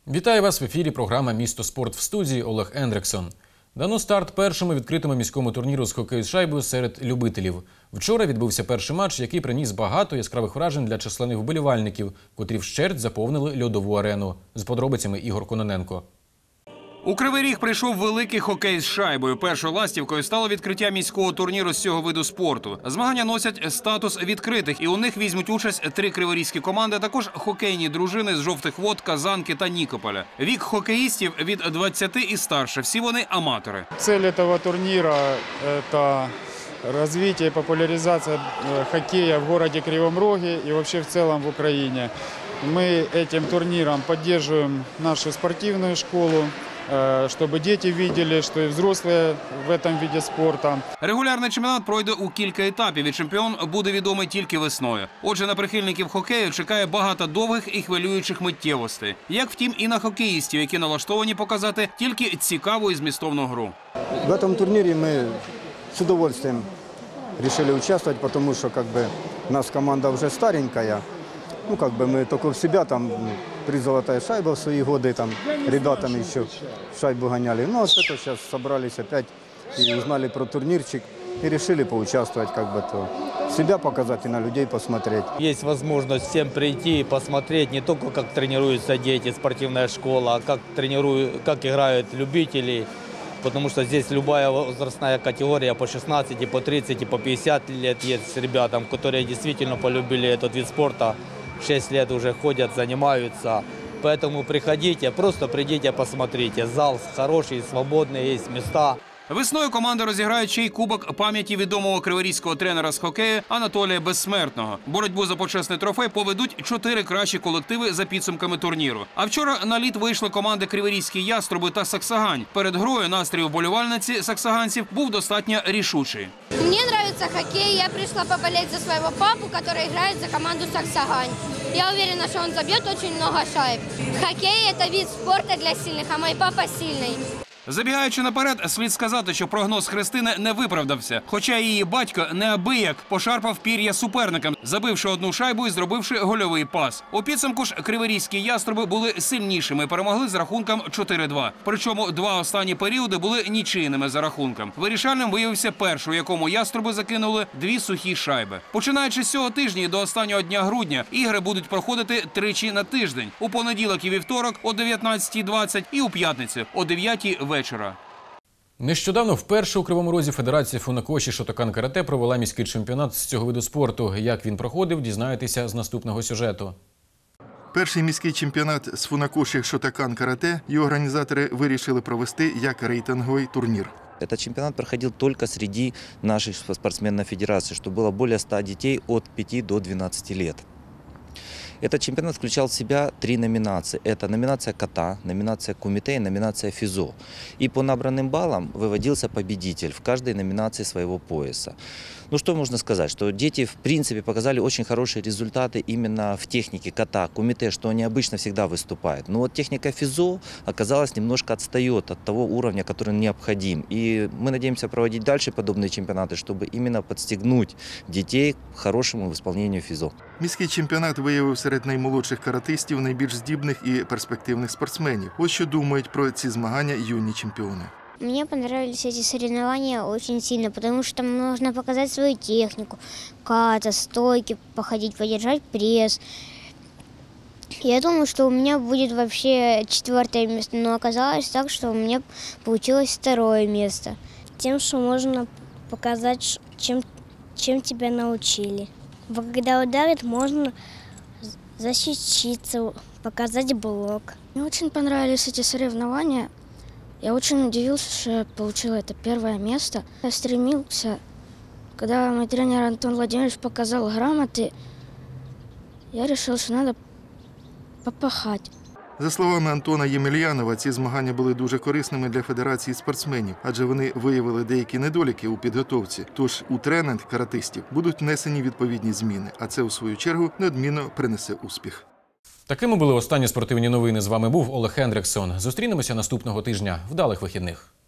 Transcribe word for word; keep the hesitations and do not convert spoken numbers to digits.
Вітаю вас в ефірі програма «Місто спорт» в студії Олег Ендрексон. Дано старт першому відкритому міському турніру з хокею з шайбою серед любителів. Вчора відбувся перший матч, який приніс багато яскравих вражень для численних вболівальників, котрі вщерть заповнили льодову арену. З подробицями Ігор Кононенко. У Кривий Ріг прийшов великий хокей з шайбою. Першою ластівкою стало відкриття міського турніру з цього виду спорту. Змагання носять статус відкритих, і у них візьмуть участь три криворізькі команди, а також хокейні дружини з Жовтих Вод, Казанки та Нікополя. Вік хокеїстів від двадцяти і старше. Всі вони аматори. Цель этого турнира – это развитие и популяризация хоккея в городе Кривом Роге и вообще в целом в Украине. Мы этим турниром поддерживаем нашу спортивную школу, чтобы дети видели, что и взрослые в этом виде спорта. Регулярний чемпіонат пройде у кілька етапів, і чемпіон буде відомий тільки весною. Отже, на прихильників хокею чекає багато довгих і хвилюючих миттєвостей. Як, втім, і на хокеїстів, які налаштовані показати тільки цікаву і змістовну гру. В этом турнире мы с удовольствием решили участвовать, потому что как бы у нас команда уже старенькая. Ну, как бы мы только в себя, там, три золотая шайба в свои годы, там, ребятам еще шайбу гоняли. Ну, вот это сейчас собрались опять и узнали про турнирчик и решили поучаствовать, как бы, то себя показать и на людей посмотреть. Есть возможность всем прийти и посмотреть не только, как тренируются дети, спортивная школа, а как, тренируют, как играют любители. Потому что здесь любая возрастная категория по шестнадцать, и по тридцать, и по пятьдесят лет есть ребятам, которые действительно полюбили этот вид спорта. шесть лет уже ходят, занимаются. Поэтому приходите, просто придите, посмотрите. Зал хороший, свободный, есть места. Весною команди розіграють ще й кубок пам'яті відомого криворізького тренера з хокею Анатолія Безсмертного. Боротьбу за почесний трофей поведуть чотири кращі колективи за підсумками турніру. А вчора на лід вийшли команди Криворізькі яструби та Саксагань. Перед грою настрій вболівальниці саксаганців був достатньо рішучий. Мне нравится хоккей, я пришла поболеть за своего папу, который играет за команду Саксагань. Я уверена, что он забьет очень много шайб. Хоккей – это вид спорта для сильных, а мой папа сильный. Забігаючи наперед, слід сказати, що прогноз Христини не виправдався. Хоча її батько неабияк пошарпав пір'я суперникам, забивши одну шайбу і зробивши гольовий пас. У підсумку ж криворізькі яструби були сильнішими, перемогли з рахунком чотири два. Причому два останні періоди були нічийними за рахунком. Вирішальним виявився перший, у якому яструби закинули дві сухі шайби. Починаючи з цього тижня і до останнього дня грудня, ігри будуть проходити тричі на тиждень. У понеділок і вівторок о дев'ятнадцятій двадцять і у п'ятницю о дев'ятій вечора. Нещодавно вперше у Кривому Розі Федерація фунакоші Шотокан-карате провела міський чемпіонат з цього виду спорту. Як він проходив, дізнаєтеся з наступного сюжету. Перший міський чемпіонат з фунакоші Шотокан-карате його організатори вирішили провести як рейтинговий турнір. Этот чемпионат проходил только среди наших спортсменов федерации, что было более ста детей от пяти до двенадцати лет. Этот чемпионат включал в себя три номинации. Это номинация ката, номинация кумите и номинация физо. И по набранным баллам выводился победитель в каждой номинации своего пояса. Ну что можно сказать, что дети в принципе показали очень хорошие результаты именно в технике ката, кумите, что они обычно всегда выступают. Но вот техника физо оказалась немножко отстает от того уровня, который необходим. И мы надеемся проводить дальше подобные чемпионаты, чтобы именно подстегнуть детей к хорошему исполнению физо. Міський чемпіонат виявив серед наймолодших каратистів найбільш здібних і перспективних спортсменів. Ось що думають про ці змагання юні чемпіони. Мне понравились эти соревнования очень сильно, потому что там нужно показать свою технику, ката, стойки, походить, подержать пресс. Я думаю, что у меня будет вообще четвертое место, но оказалось так, что у меня получилось второе место. Тем, что можно показать, чем, чем тебя научили. Когда ударит, можно защититься, показать блок. Мне очень понравились эти соревнования. Я очень удивился, что я получила это первое место. Я стремился, когда мой тренер Антон Владимирович показал грамоты, я решил, что надо попахать. За словами Антона Ємельянова, ці змагання були дуже корисними для Федерації спортсменів, адже вони виявили деякі недоліки у підготовці. Тож у тренінг каратистів будуть внесені відповідні зміни, а це, у свою чергу, неодмінно принесе успіх. Такими були останні спортивні новини. З вами був Олег Ендрексон. Зустрінемося наступного тижня. Вдалих вихідних.